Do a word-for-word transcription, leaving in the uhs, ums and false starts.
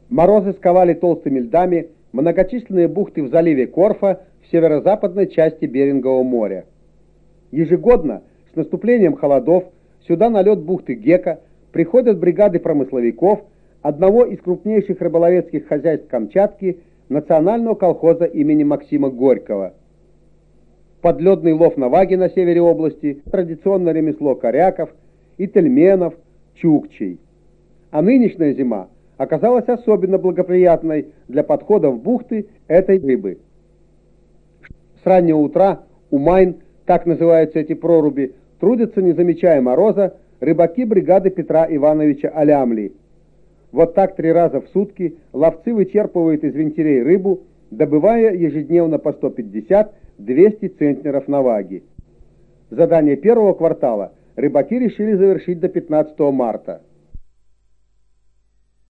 Морозы сковали толстыми льдами многочисленные бухты в заливе Корфа в северо-западной части Берингового моря. Ежегодно с наступлением холодов сюда на лед бухты Гека приходят бригады промысловиков одного из крупнейших рыболовецких хозяйств Камчатки, национального колхоза имени Максима Горького. Подледный лов на ваге на севере области, традиционное ремесло коряков и тельменов, чукчей. А нынешняя зима оказалась особенно благоприятной для подхода в бухты этой рыбы. С раннего утра у Майн, так называются эти проруби, трудятся, не замечая мороза, рыбаки бригады Петра Ивановича Алямли. Вот так три раза в сутки ловцы вычерпывают из винтирей рыбу, добывая ежедневно по сто пятьдесят — двести центнеров на ваге. Задание первого квартала рыбаки решили завершить до пятнадцатого марта.